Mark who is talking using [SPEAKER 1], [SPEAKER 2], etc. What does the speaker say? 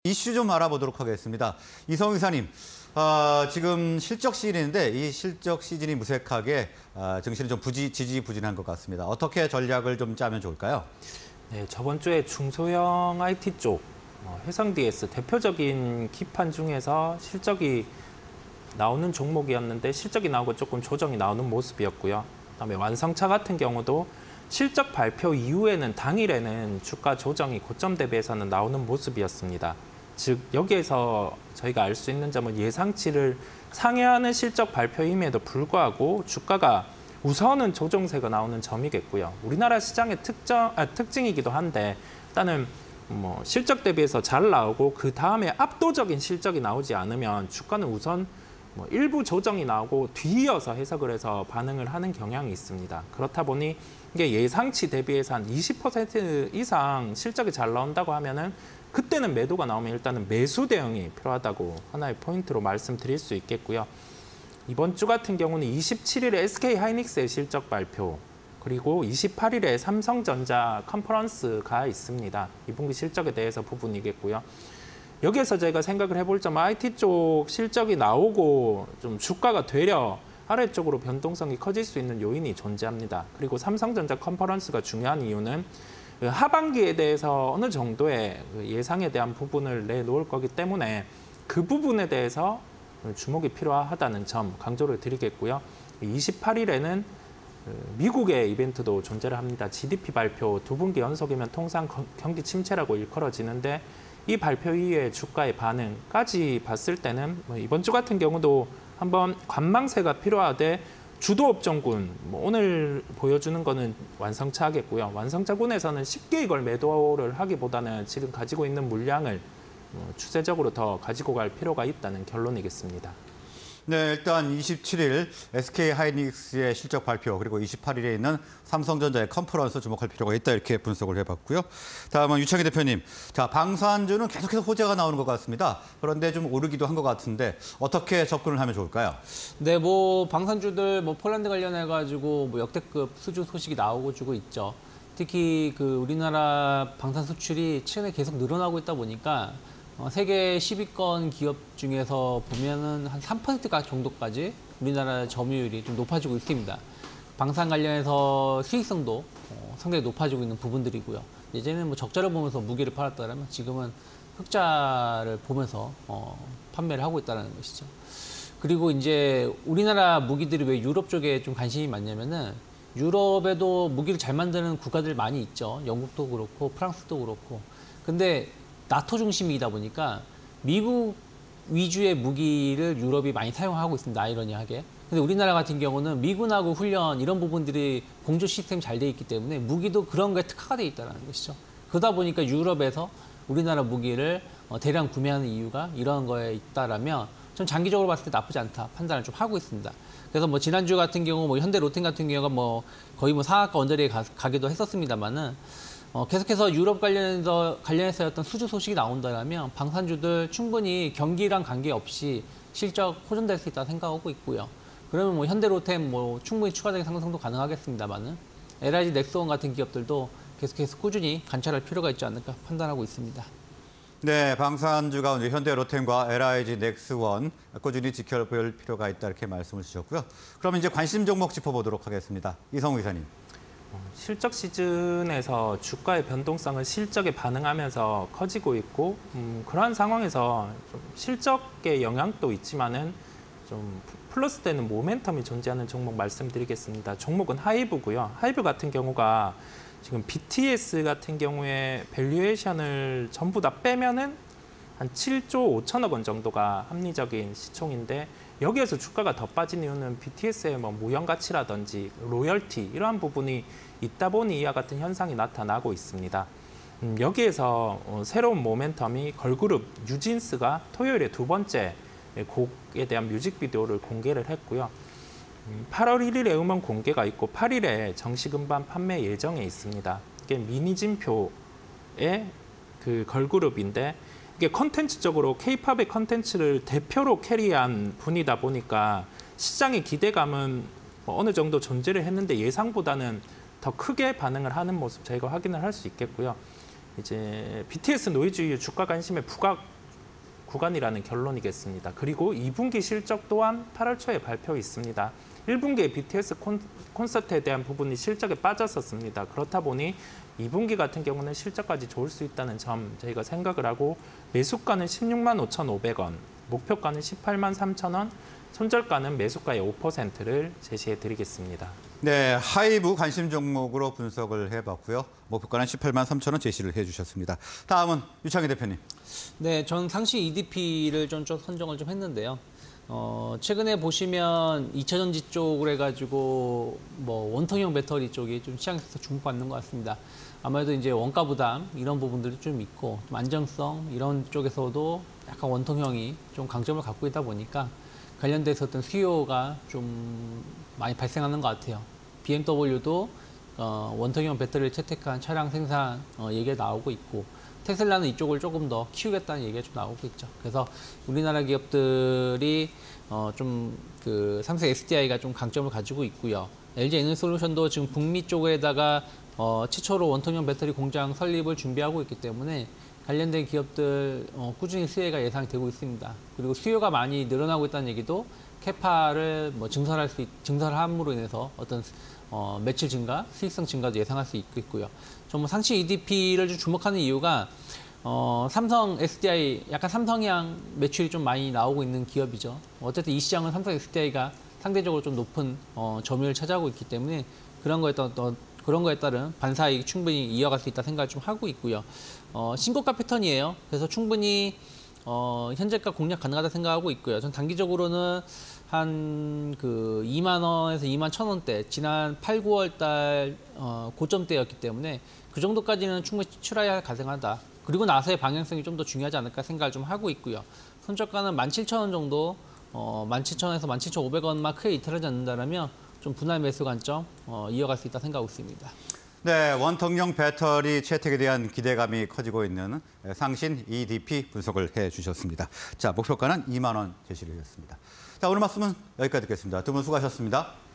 [SPEAKER 1] 이슈 좀 알아보도록 하겠습니다. 이성희 이사님, 지금 실적 시즌인데 이 실적 시즌이 무색하게 증시는 좀 지지부진한 것 같습니다. 어떻게 전략을 좀 짜면 좋을까요?
[SPEAKER 2] 네, 저번 주에 중소형 IT 쪽 해상DS 대표적인 기판 중에서 실적이 나오는 종목이었는데 실적이 나오고 조금 조정이 나오는 모습이었고요. 그다음에 완성차 같은 경우도 실적 발표 이후에는 당일에는 주가 조정이 고점 대비해서는 나오는 모습이었습니다. 즉 여기에서 저희가 알 수 있는 점은 예상치를 상회하는 실적 발표임에도 불구하고 주가가 우선은 조정세가 나오는 점이겠고요. 우리나라 시장의 특징이기도 한데 일단은 실적 대비해서 잘 나오고 그 다음에 압도적인 실적이 나오지 않으면 주가는 우선 일부 조정이 나오고 뒤이어서 해석을 해서 반응을 하는 경향이 있습니다. 그렇다 보니 이게 예상치 대비해서 한 20% 이상 실적이 잘 나온다고 하면은 그때는 매도가 나오면 일단은 매수 대응이 필요하다고 하나의 포인트로 말씀드릴 수 있겠고요. 이번 주 같은 경우는 27일에 SK하이닉스의 실적 발표, 그리고 28일에 삼성전자 컨퍼런스가 있습니다. 2분기 실적에 대해서 부분이겠고요. 여기에서 저희가 생각을 해볼 점은 IT 쪽 실적이 나오고 좀 주가가 되려 아래쪽으로 변동성이 커질 수 있는 요인이 존재합니다. 그리고 삼성전자 컨퍼런스가 중요한 이유는 하반기에 대해서 어느 정도의 예상에 대한 부분을 내놓을 거기 때문에 그 부분에 대해서 주목이 필요하다는 점 강조를 드리겠고요. 28일에는 미국의 이벤트도 존재를 합니다. GDP 발표 2분기 연속이면 통상 경기 침체라고 일컬어지는데 이 발표 이후에 주가의 반응까지 봤을 때는 이번 주 같은 경우도 한번 관망세가 필요하되 주도 업종군, 오늘 보여주는 거는 완성차겠고요. 완성차군에서는 쉽게 이걸 매도를 하기보다는 지금 가지고 있는 물량을 추세적으로 더 가지고 갈 필요가 있다는 결론이겠습니다.
[SPEAKER 1] 네, 일단 27일 SK하이닉스의 실적 발표, 그리고 28일에 있는 삼성전자의 컨퍼런스 주목할 필요가 있다, 이렇게 분석을 해봤고요. 다음은 유창희 대표님. 자, 방산주는 계속해서 호재가 나오는 것 같습니다. 그런데 좀 오르기도 한 것 같은데 어떻게 접근을 하면 좋을까요?
[SPEAKER 3] 네, 방산주들 폴란드 관련해가지고 역대급 수주 소식이 나오고 주고 있죠. 특히 우리나라 방산 수출이 최근에 계속 늘어나고 있다 보니까 세계 10위권 기업 중에서 보면은 한 3% 정도까지 우리나라 점유율이 좀 높아지고 있습니다. 방산 관련해서 수익성도 상당히 높아지고 있는 부분들이고요. 예전에는 적자를 보면서 무기를 팔았다면 지금은 흑자를 보면서 판매를 하고 있다는 것이죠. 그리고 이제 우리나라 무기들이 왜 유럽 쪽에 좀 관심이 많냐면은 유럽에도 무기를 잘 만드는 국가들 많이 있죠. 영국도 그렇고 프랑스도 그렇고. 근데 나토 중심이다 보니까 미국 위주의 무기를 유럽이 많이 사용하고 있습니다. 아이러니하게. 근데 우리나라 같은 경우는 미군하고 훈련 이런 부분들이 공조 시스템이 잘 돼 있기 때문에 무기도 그런 거에 특화가 돼 있다는 것이죠. 그러다 보니까 유럽에서 우리나라 무기를 대량 구매하는 이유가 이런 거에 있다라면 전 장기적으로 봤을 때 나쁘지 않다 판단을 좀 하고 있습니다. 그래서 지난주 같은 경우 현대 로템 같은 경우가 거의 상한가 언저리에 가기도 했었습니다만은 계속해서 유럽 관련해서 어떤 수주 소식이 나온다면 방산주들 충분히 경기랑 관계없이 실적 호전될 수 있다 생각하고 있고요. 그러면 현대로템 충분히 추가적인 상승도 가능하겠습니다만은 LIG 넥스원 같은 기업들도 계속해서 꾸준히 관찰할 필요가 있지 않을까 판단하고 있습니다.
[SPEAKER 1] 네, 방산주 가운데 현대로템과 LIG 넥스원 꾸준히 지켜볼 필요가 있다, 이렇게 말씀을 주셨고요. 그럼 이제 관심 종목 짚어보도록 하겠습니다. 이성우 기사님.
[SPEAKER 2] 실적 시즌에서 주가의 변동성은 실적에 반응하면서 커지고 있고 그러한 상황에서 좀 실적의 영향도 있지만은 좀 플러스되는 모멘텀이 존재하는 종목 말씀드리겠습니다. 종목은 하이브고요. 하이브 같은 경우가 지금 BTS 같은 경우에 밸류에이션을 전부 다 빼면은 한 7조 5천억 원 정도가 합리적인 시총인데 여기에서 주가가 더 빠진 이유는 BTS의 무형 가치라든지 로열티 이러한 부분이 있다 보니 이와 같은 현상이 나타나고 있습니다. 여기에서 새로운 모멘텀이 걸그룹 뉴진스가 토요일에 2번째 곡에 대한 뮤직비디오를 공개를 했고요. 8월 1일에 음원 공개가 있고 8일에 정식 음반 판매 예정에 있습니다. 이게 미니진표의 걸그룹인데 이게 컨텐츠적으로 K-팝의 컨텐츠를 대표로 캐리한 분이다 보니까 시장의 기대감은 어느 정도 존재를 했는데 예상보다는 더 크게 반응을 하는 모습 저희가 확인을 할 수 있겠고요. 이제 BTS 노이즈 주가 관심의 부각 구간이라는 결론이겠습니다. 그리고 2분기 실적 또한 8월 초에 발표 있습니다. 1분기에 BTS 콘서트에 대한 부분이 실적에 빠졌었습니다. 그렇다 보니 2분기 같은 경우는 실적까지 좋을 수 있다는 점 저희가 생각을 하고 매수가는 16만 5,500원, 목표가는 18만 3,000원, 손절가는 매수가의 5%를 제시해 드리겠습니다.
[SPEAKER 1] 네, 하이브 관심 종목으로 분석을 해봤고요. 목표가는 18만 3천 원 제시를 해주셨습니다. 다음은 유창희 대표님.
[SPEAKER 3] 네, 전 상시 EDP를 좀 선정을 좀 했는데요. 최근에 보시면 2차전지 쪽을 해가지고 뭐 원통형 배터리 쪽이 좀 시장에서 주목받는 것 같습니다. 아무래도 이제 원가 부담 이런 부분들이 좀 있고 좀 안정성 이런 쪽에서도 약간 원통형이 좀 강점을 갖고 있다 보니까 관련돼서 어떤 수요가 좀 많이 발생하는 것 같아요. BMW도 원통형 배터리를 채택한 차량 생산 얘기가 나오고 있고 테슬라는 이쪽을 조금 더 키우겠다는 얘기가 좀 나오고 있죠. 그래서 우리나라 기업들이 좀 그 삼성 SDI가 좀 강점을 가지고 있고요. LG 에너솔루션도 지금 북미 쪽에다가 최초로 원통형 배터리 공장 설립을 준비하고 있기 때문에 관련된 기업들 꾸준히 수혜가 예상이 되고 있습니다. 그리고 수요가 많이 늘어나고 있다는 얘기도 캐파를 뭐 증설함으로 인해서 어떤 매출 증가, 수익성 증가도 예상할 수 있고요. 좀 상시 EDP를 좀 주목하는 이유가 삼성 SDI 약간 삼성향 매출이 좀 많이 나오고 있는 기업이죠. 어쨌든 이 시장은 삼성 SDI가 상대적으로 좀 높은 점유율을 차지하고 있기 때문에 그런 거에 따른 반사이익 충분히 이어갈 수 있다 생각을 좀 하고 있고요. 신고가 패턴이에요. 그래서 충분히 현재가 공략 가능하다 생각하고 있고요. 전 단기적으로는 한 그 2만 원에서 2만 1,000원대 지난 8, 9월 달 고점대였기 때문에 그 정도까지는 충분히 출하할 가능하다. 그리고 나서의 방향성이 좀 더 중요하지 않을까 생각을 좀 하고 있고요. 손절가는 17,000원 정도 17,000원에서 17,500원만 크게 이탈하지 않는다면 좀 분할 매수 관점 이어갈 수 있다 생각하고 있습니다.
[SPEAKER 1] 네, 원통형 배터리 채택에 대한 기대감이 커지고 있는 상신 EDP 분석을 해주셨습니다. 자, 목표가는 2만 원 제시를 했습니다. 자, 오늘 말씀은 여기까지 듣겠습니다. 두 분 수고하셨습니다.